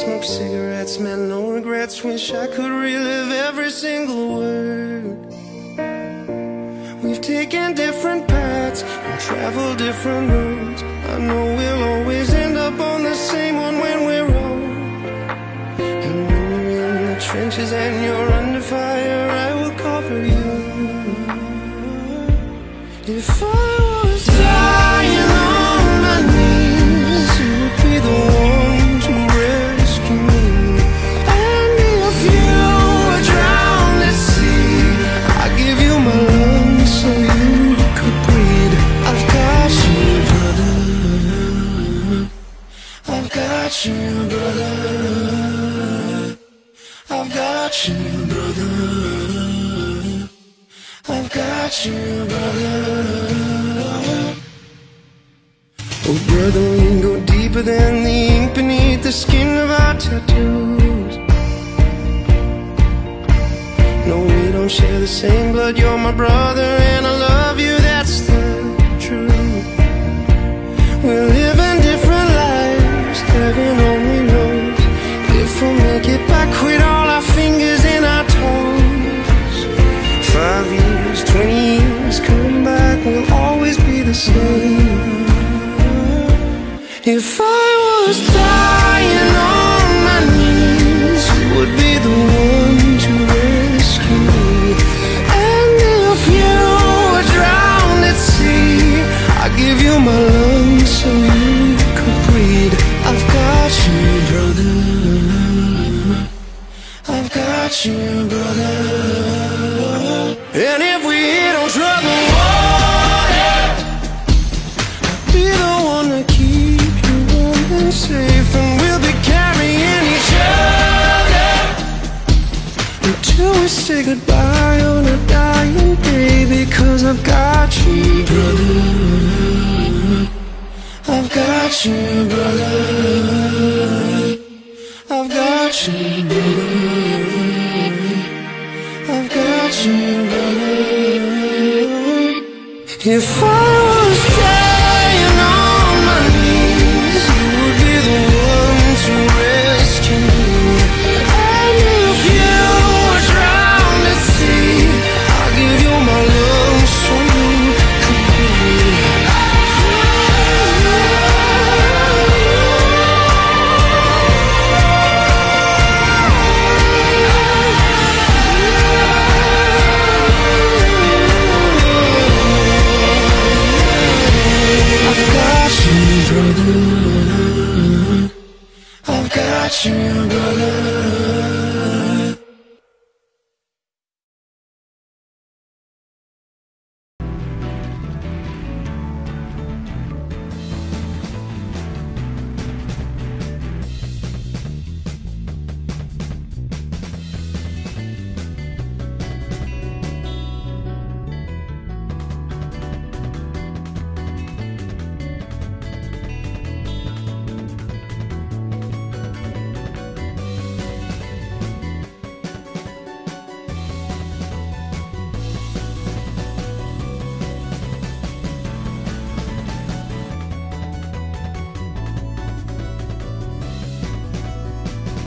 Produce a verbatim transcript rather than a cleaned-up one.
smoke cigarettes, man, no regrets. Wish I could relive every single word. We've taken different paths and traveled different roads. I know we'll always end up on the same one when we're old. And when you're in the trenches and you're under fire, I will cover you. If I was dying on my knees, you would be the one to rescue me. And if you were drowned at sea, I'd give you my lungs so you could breathe. I've got you, brother. I've got you, brother. I've got you, brother. I've got you, brother. Oh, brother, we go deeper than the ink beneath the skin of our tattoos. No, we don't share the same blood. You're my brother and I love you, that's the truth. We're living different lives, heaven only knows if we'll make it back with all our fingers and our toes. Five years, twenty years, come back, we'll always be the same. If I was dying on my knees, you would be the one to rescue me. And if you were drowned at sea, I'd give you my lungs so you could breathe. I've got you, brother. I've got you, brother. And if we hit on trouble water, I'll be the one to keep you warm and safe. And we'll be carrying each other until we say goodbye on a dying day. Because I've got you, brother. I've got you, brother. I've got you, brother. I've got you, brother. If I was dying on my knees, you would be the one to rescue me. And if you were drowned at sea, I'll give you my lungs so you could breathe. I've got you, brother. I've got you, brother.